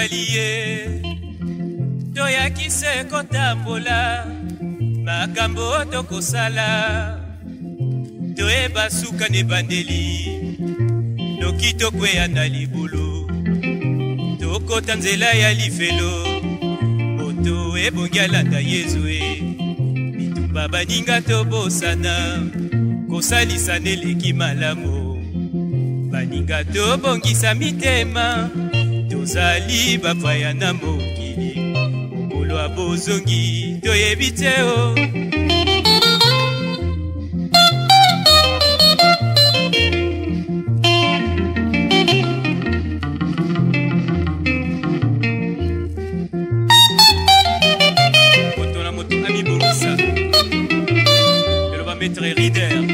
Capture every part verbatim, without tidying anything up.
tozali ye toyakise kotambola makambo tokosala toyeba suka ne bandeli noki tokweya na libulu tokota nzela ya lifelo moto ebongi alanda Yezu e bitumba baninga tobosana kosalisa neleki malamu baninga tobongisa mitema tozali bapaya na mokili mokolo ya bozongi toyebi te o moto na moto amibongisa elo bametre rider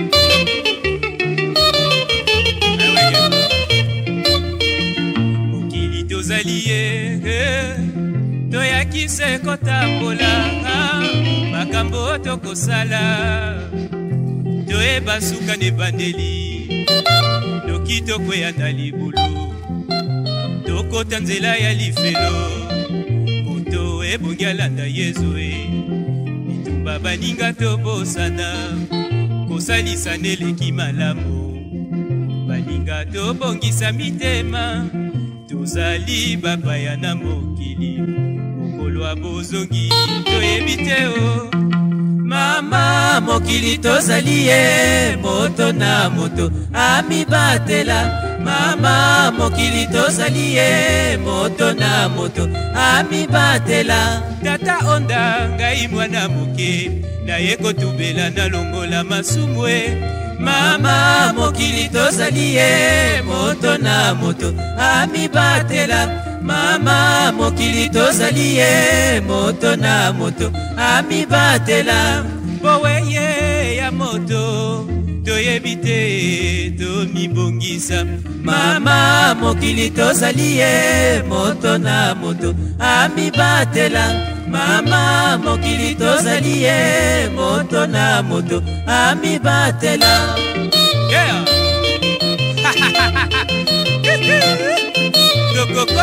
toyakise kotambola makambo tokosala toyeba suka ne bandeli noki tokweya na libulu tokota nzela ya lifelo moto ebongi alanda Yezu e bitumba baninga tobosana kosalisa neleki malamu baninga tobongisa mitema tozali bapaya na mokili mokolo ya bozongi toyebi te o mama mokili tozali ye moto na moto amibatela mama mokili tozali ye moto na moto amibatela tata onda ngai mwana moke naye kotubela nalongola masumu e mama mokili tozali ye moto na moto amibatela mama mokili tozali ye moto na moto amibatela boweye ya moto toyebi te tomibongisa mama mokili tozali ye moto na moto amibatela mama mokili tozali ye moto na moto amibatela yeah. Dokoko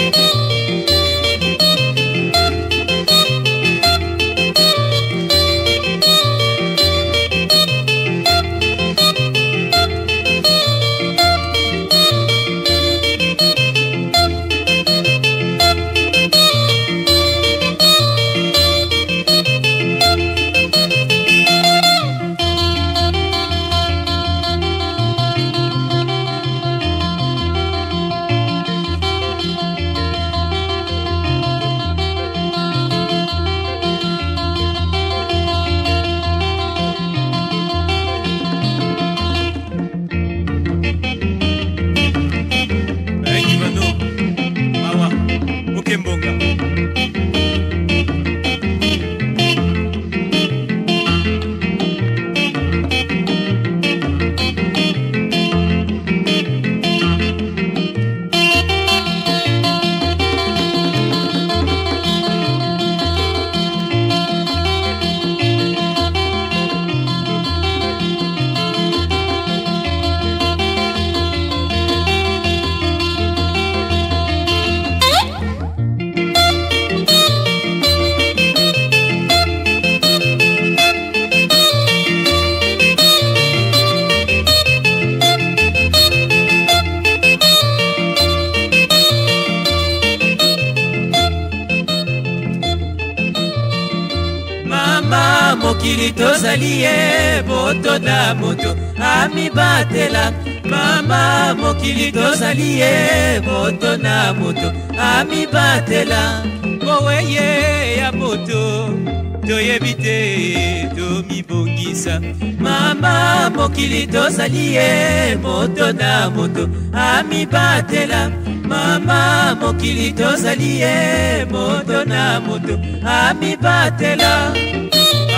mokili tozali ye moto na moto amibatela mama mokili tozali ye moto na moto amibatela boweye ya moto toyebi te tomibongisa mama mokili tozali ye moto na moto amibatela mama mokili tozali ye moto na moto amibatela